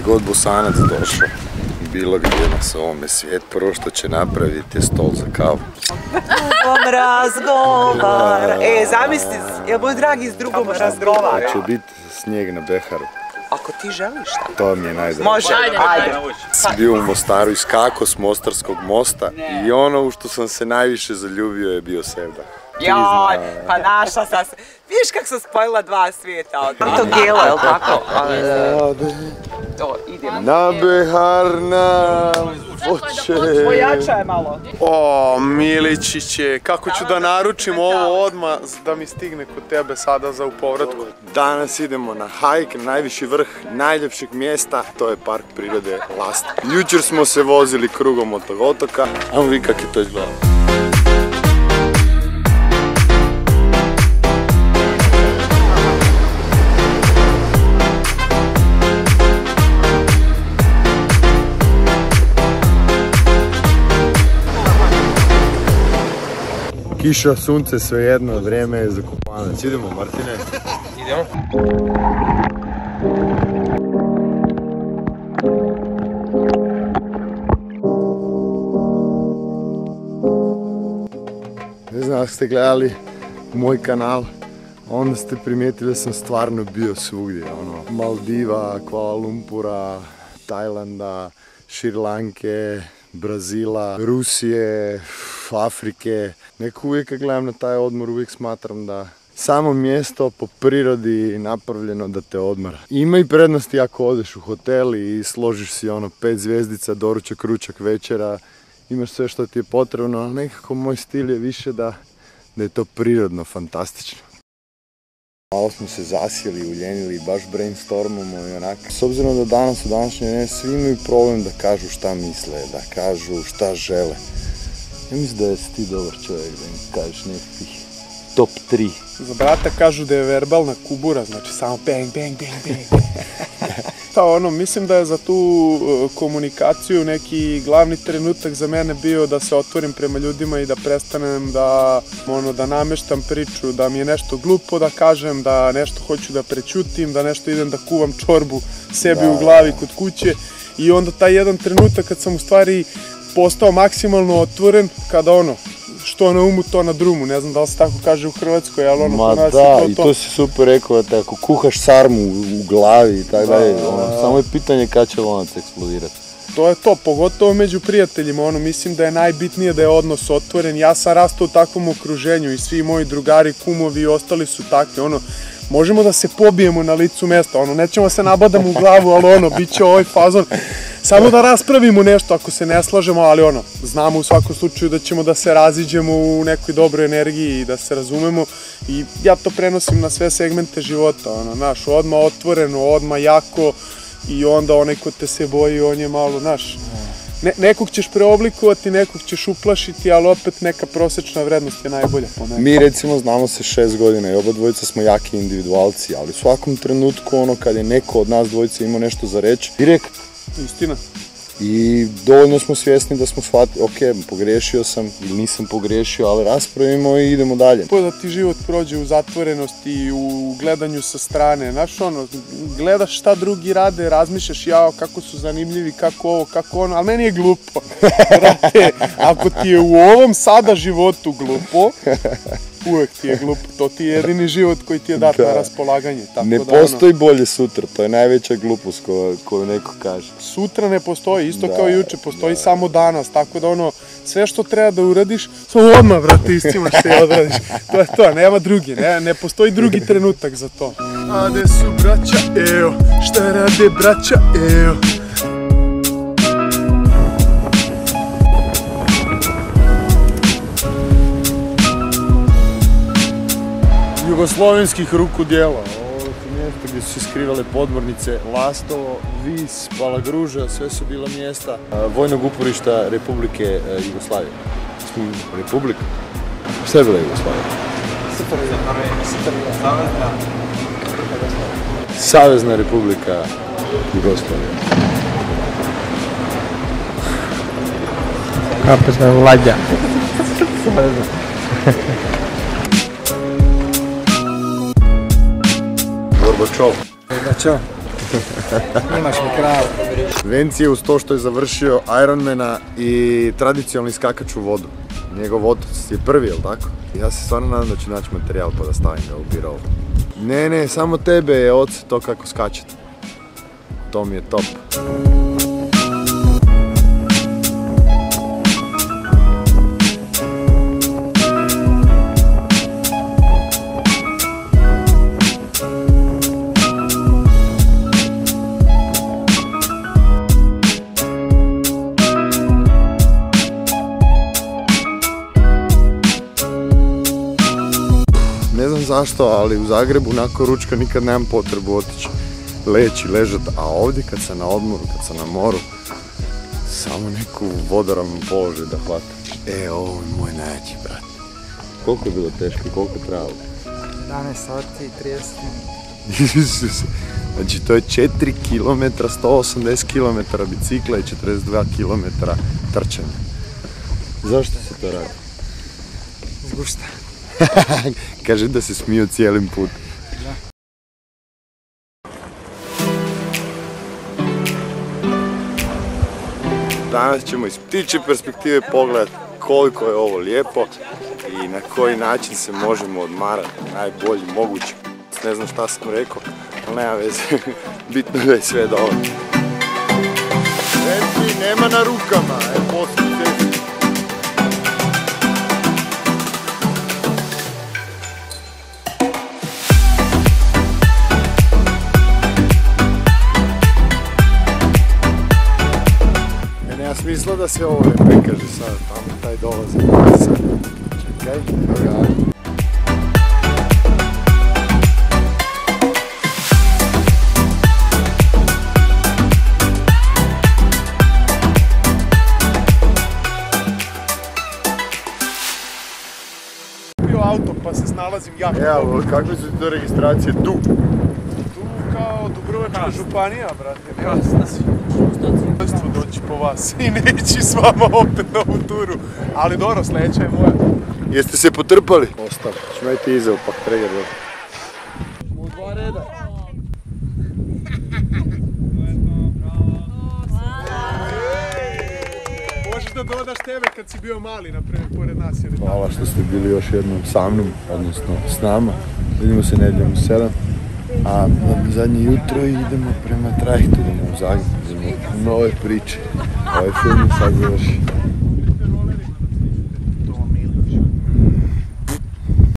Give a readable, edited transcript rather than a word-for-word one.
god Bosanac došao, bilo gdje na ovome svijetu, prvo što će napraviti je stol za kavu. Drugom razgovara. Zamisli, jel moj dragi s drugom razgovara? Će biti snijeg na Beharu. Ako ti želiš, šta? To mi je najdraže. Može, ajde. Sam bio u Mostaru, iskako s Mostarskog mosta i ono u što sam se najviše zaljubio je bio Sevdah. Joj, pa našla sam se. Vidiš kak sam spojila dva svijeta. To gelo, jel tako? To, idemo. Na Behar nam hoće. Pojačaj malo. O, Miličiće, kako ću da naručim ovo odmah da mi stigne kod tebe sada za u povratku? Danas idemo na hajk, na najviši vrh najljepšeg mjesta, to je park prirode Lasta. Jučer smo se vozili krugom od tog otoka, a vi kak je to izgledalo. Kiša, sunce, svejedno, vrijeme je za kupanac. Idemo, Martine? Idemo. Ne znam, ako ste gledali moj kanal, onda ste primijetili da sam stvarno bio svugdje. Maldiva, Kuala Lumpura, Tajlanda, Šrilanke, Brazila, Rusije, Afrike. Neko uvijek kad gledam na taj odmor, uvijek smatram da samo mjesto po prirodi napravljeno da te odmara. Ima i prednosti ako odeš u hotel i složiš si 5 zvjezdica, doručak, ručak, večera, imaš sve što ti je potrebno, ali nekako moj stil je više da je to prirodno, fantastično. Malo smo se zasjeli, uljenili, baš brainstormamo i onak. S obzirom da danas u današnje ne, svi imaju problem da kažu šta misle, da kažu šta žele. Ja mislim da si ti dobar čovjek da im kažeš nekakvih top 3. Za brata kažu da je verbalna kubura, znači samo bang, bang, bang, bang. Mislim da je za tu komunikaciju neki glavni trenutak za mene bio da se otvorim prema ljudima i da prestanem da nameštam priču, da mi je nešto glupo da kažem, da nešto hoću da prećutim, da nešto idem da kuvam čorbu sebi u glavi kod kuće. I onda taj jedan trenutak kad sam u stvari postao maksimalno otvoren, kada što na umu, to na drumu, ne znam da li se tako kaže u Hrvatskoj, ali Ma da, i to si super rekao, da ako kuhaš sarmu u glavi i tako dalje, samo je pitanje kada će lonac eksplodirati. To je to, pogotovo među prijateljima, mislim da je najbitnije da je odnos otvoren. Ja sam rastao u takvom okruženju i svi moji drugari, kumovi i ostali su takvi, možemo da se pobijemo na licu mesta, nećemo se nabadamo u glavu, ali bit će ovaj fazon. Samo da raspravimo nešto ako se ne slažemo, ali znamo u svakom slučaju da ćemo da se raziđemo u nekoj dobroj energiji i da se razumemo. I ja to prenosim na sve segmente života, odmah otvoreno, odmah jako i onda onaj ko te se boji, on je malo, nekog ćeš preoblikovati, nekog ćeš uplašiti, ali opet neka prosječna vrednost je najbolja po meni. Mi recimo znamo se 6 godina i oba dvojica smo jaki individualci, ali u svakom trenutku kad je neko od nas dvojica imao nešto za reći, direkt. Istina. I dovoljno smo svjesni da smo shvatili, ok, pogriješio sam ili nisam pogriješio, ali raspravimo i idemo dalje. Da ti život prođe u zatvorenosti, u gledanju sa strane, gledaš šta drugi rade, razmišljaš kako su zanimljivi, kako ovo, kako ono, ali meni je glupo. Brate, ako ti je u ovom sada životu glupo, uvek ti je glupo, to ti je jedini život koji ti je dat na raspolaganje. Ne postoji bolje sutra, to je najveća glupost koju neko kaže. Sutra ne postoji, isto kao juče, postoji samo danas, tako da sve što treba da uradiš, samo odmah, brate, istimaš te i odradiš. To je to, nema drugi, ne postoji drugi trenutak za to. A gde su braća, evo, šta rade braća, evo. Jugoslovenskih rukudjela, ovo su mjesta gdje su se skrivale podmornice Lastovo, Vis, Palagruža, sve su bila mjesta vojnog uporišta Republike Jugoslavije. Republika? Šta je bila Jugoslavija? Savezna Republika Jugoslavija. Kapetna Vlađa. Gorbačov. Gorbačov. Imaš mi kravu. Venci je uz to što je završio Ironmana i tradicionalni skakač u vodu. Njegov otac je prvi, jel tako? Ja se stvarno nadam da ću naći materijal pa da stavim ga u birou. Ne, samo tebe je oce to kako skačete. To mi je top. Ne znam zašto, ali u Zagrebu nakon ručka nikad nemam potrebu otići leći, ležat, a ovdje kad sam na odmoru, kad sam na moru, samo neku vodoravnu položaj da hvatam. Ovo je moj najjači, brate. Koliko je bilo teško i koliko je trajalo? 11 sati i 30 minuta. Znači to je 4 km, 180 km bicikla i 42 km trčanja. Zašto se to radi? Zgušta. Kaže da se smiju cijelim putem. Danas ćemo iz ptičje perspektive pogledati koliko je ovo lijepo i na koji način se možemo odmarati najbolji mogući. Ne znam šta sam rekao, ali nema veze, bitno da je sve dobro. Venci, nema na rukama, poslije cesti. Nema smisla da se ovo ne prikaže sad, tamo taj dolazi. Čekaj, evo. Auto pa se snalazim jako. Evo, kakve su to registracije tu? Tu kao Dubrovačka županija, brate. Možemo doći po vas i neći s vama opet na ovu turu. Ali dobro, sljedeća je moja. Jeste se potrpali? Ostalo, ćemo ti iza upak treger. U dva reda. Možeš da dodaš tebe kad si bio mali, naprimjer, pored nas. Hvala što ste bili još jednom sa mnom, odnosno s nama. Vidimo se nedjeljom u 7. A zadnje jutro idemo prema trajektu, idemo u Zagreb, idemo nove priče. Ovaj film je sad završi.